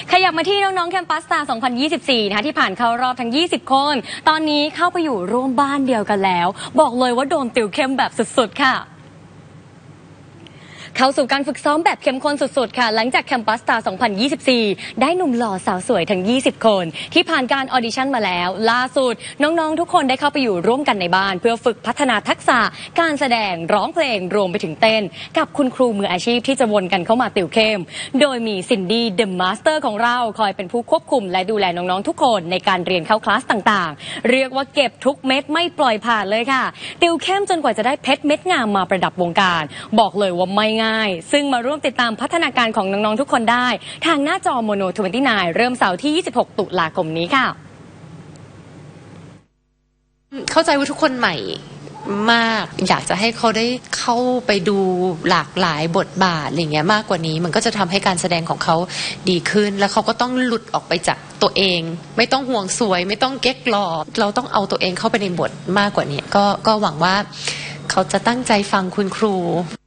ขยับมาที่น้องๆแคมปัสสตาร์ 2024 นะคะที่ผ่านเข้ารอบทั้ง 20 คน ตอนนี้เข้าไปอยู่ร่วมบ้านเดียวกันแล้ว บอกเลยว่าโดนติวเข้มแบบสุดๆค่ะเข้าสู่การฝึกซ้อมแบบเข้มข้นสุดๆค่ะหลังจากแคมปัสสตาร์ 2024 ได้หนุ่มหล่อสาวสวยทั้ง 20 คนที่ผ่านการออดิชั่นมาแล้วล่าสุดน้องๆทุกคนได้เข้าไปอยู่ร่วมกันในบ้านเพื่อฝึกพัฒนาทักษะการแสดงร้องเพลงรวมไปถึงเต้นกับคุณครูมืออาชีพที่จะวนกันเข้ามาติวเข้มโดยมีซินดี้เดอะมาสเตอร์ของเราคอยเป็นผู้ควบคุมและดูแลน้องๆทุกคนในการเรียนเข้าคลาสต่างๆเรียกว่าเก็บทุกเม็ดไม่ปล่อยผ่านเลยค่ะติวเข้มจนกว่าจะได้เพชรเม็ดงามมาประดับวงการบอกเลยว่าไม่ง่ายซึ่งมาร่วมติดตามพัฒนาการของน้องๆทุกคนได้ทางหน้าจอโมโน 29 เริ่มเสาร์ที่ 26 ตุลาคมนี้ค่ะเข้าใจว่าทุกคนใหม่มากอยากจะให้เขาได้เข้าไปดูหลากหลายบทบาทอะไรเงี้ยมากกว่านี้มันก็จะทำให้การแสดงของเขาดีขึ้นแล้วเขาก็ต้องหลุดออกไปจากตัวเองไม่ต้องห่วงสวยไม่ต้องเก๊กหล่อเราต้องเอาตัวเองเข้าไปในบทมากกว่านี้ก็หวังว่าเขาจะตั้งใจฟังคุณครู